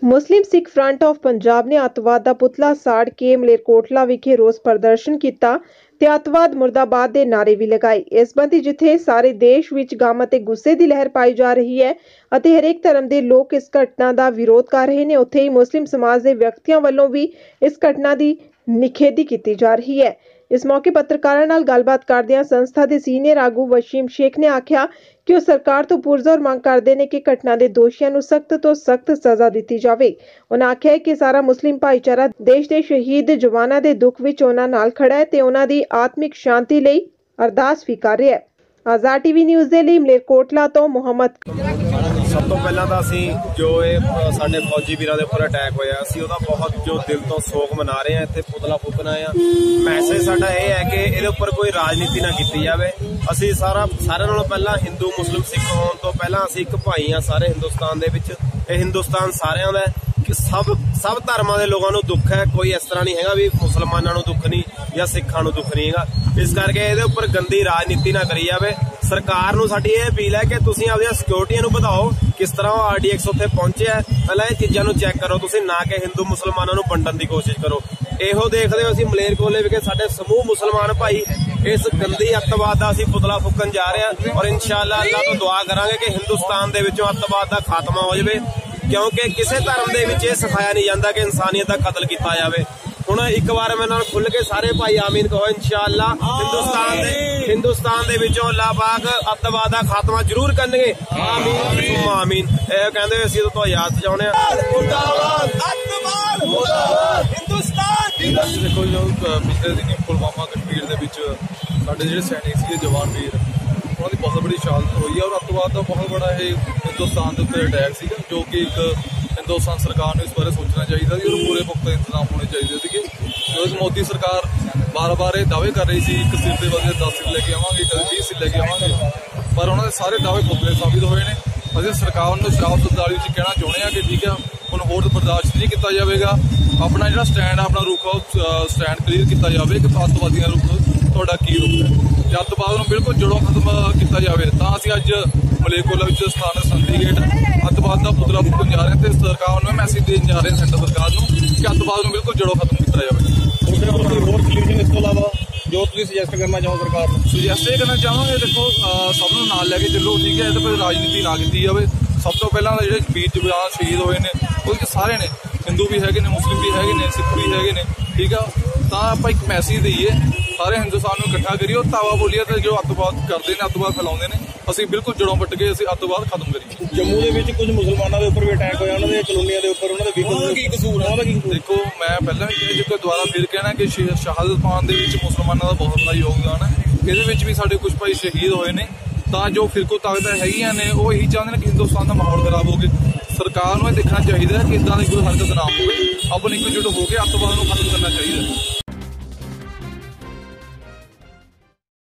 Muslim Sikh front of Punjab ने अतवाद का पुतला साड़ के मलेरकोटला विखे रोस प्रदर्शन किया ते अतवाद मुर्दाबाद के नारे भी लगाए। इस संबंधी जिथे सारे देश विच गम ते गुस्से की लहर पाई जा रही है अते हरेक धर्म के लोग इस घटना का विरोध कर रहे हैं, उत्थे ही मुस्लिम समाज के व्यक्तियों वालों भी इस घटना की निखेधी की जा रही है। इस मौके पत्रकारों नाल गलबात करदियां संस्था के सीनियर आगू वसीम शेख ने आख्या कि वो सरकार तो पुरजोर मांग करते हैं कि घटना के दोषियों को सख्त तो सख्त सजा दी जाए। उन्होंने आख्या कि सारा मुस्लिम भाईचारा देश के शहीद जवानों के दुख विच उन्हां नाल खड़ा है ते उन्हां दी आत्मिक शांति लई अरदास भी कर रहा है। आज़ाद टीवी न्यूज़ के लिए मलेरकोटला तो मुहम्मद। सब तो पहला तो असी जो साडे फौजी वीरां दे उपर अटैक होया असी उहदा बहुत जो दिल तो सोग मना रहे हैं। इत्थे पुतला फूकना है। मैसेज साडा यह है कि इहदे उपर कोई राजनीति ना की जाए। असी सारे नालों पहला हिंदू मुस्लिम सिख होने तो पहला असी एक भाई हाँ सारे हिंदुस्तान दे विच। हिंदुस्तान सारियां दा है कि सब धर्मां दे लोगों नूं दुख है। कोई इस तरह नहीं है भी मुसलमानां नूं दुख नहीं या सिखां नूं दुख नहीं है। इस करके इहदे उपर गंदी राजनीति ना करी जाए। सरकार नूं साडी यह अपील है कि तुसीं आपदियां सिक्योरिटियां नूं वधाओ। किस तरह RDX उत्थे पहुंचे है पहला ये चीज़ां नूं चैक करो तुसीं, ना कि हिंदू मुसलमानां नूं वंडण दी कोशिश करो। इहो देखदे हो असीं मलेरकोटले विखे साडे समूह मुसलमान भाई इस गंदी अतवाद का असीं पुतला फूकण जा रहे हैं और इंशाअल्लाह अल्लाह तो दुआ करांगे कि हिंदुस्तान दे विचों अतवाद का खात्मा हो जाए, क्योंकि किसी धर्म दे विच इह सिखाया नहीं जाता कि इंसानियत का कतल किया जाए। हुण एक बार मैं नाल खुल के सारे भाई आमीन कहो इंशाअल्लाह हिंदुस्तान दे विचों अल्लाह पाक अतवाद का खात्मा जरूर करनगे। आमीन आमीन। इह कहंदे असीं तो याद चाहुंदे हां देखो जो पिछले दिन पुलवामा कश्मीर दे विच साडे जिहड़े सैनिक सीगे जवान वीर उन्हां दी बहुत बड़ी शहादत होई है और अतवाद का बहुत बड़ा हिंदुस्तान के उत्ते अटैक सीगा जो कि एक हिंदुस्तान सरकार ने इस बारे सोचना चाहिए था और पूरे पुख्ता इंतजाम होने चाहिए थे। जो मोदी सरकार बार बार ये दावे कर रही थी एक सिर के बदले 10 सिर लेके आवांगे, कभी 20 सिर लेके आवांगे, पर उन्होंने सारे दावे खोखले साबित हुए हैं। असं सरकार को शराब सब्दाली कहना चाहते हैं कि ठीक है हम होर बर्दाश्त नहीं किया जाएगा। अपना जो स्टैंड अपना रुख स्टैंड क्लीयर किया जाए कि अतवादियों रुख थोड़ा की रुख है। अतवाद को बिल्कुल जड़ों खत्म किया जाए तो अं अज मलेरकोटला स्थानक संधि गेट अतवाद का पुतला फूकन जा रहे हैं। सरकार में मैसेज देन जा रहे हैं सेंटर सरकार को कि अतवाद को बिल्कुल जड़ों खत्म किया जाए। इस तो इलावा जो तुम सुजैसट करना चाहो सरकार को सुजैसट करना चाहोगे देखो सब नाल लैके चलो ठीक है, तो राजनीति ना की जाए। सब तो पहला जो वीर जवान शहीद हुए हैं वो सारे ने हिंदू भी है मुस्लिम भी है सिख भी है ठीक है। तो आप एक मैसेज दईए सारे हिंदुस्तान में इकट्ठा करिए और तावा बोलिए तो जो अतवाद करते हैं अतवाद फैलाते हैं असं बिल्कुल जड़ों पट के असं अतवाद खत्म करिए। जम्मू के कुछ मुसलमानों के उपर भी अटैक होया उन्होंने कलोनिया के उपर देखो मैं पहला भी कह दोबारा फिर कहना कि शहादत पाने के मुसलमानों का बहुत बड़ा योगदान है। ये भी साढ़े कुछ भाई शहीद हुए हैं तो जो फिरको ताकत है ने वो यही चाहते हैं कि हिंदुस्तान का माहौल खराब हो गया। सरकार को देखना चाहिए कि इदा की कोई हरकत ना हो, अपन एकजुट होकर अतवाद को खत्म करना चाहिए।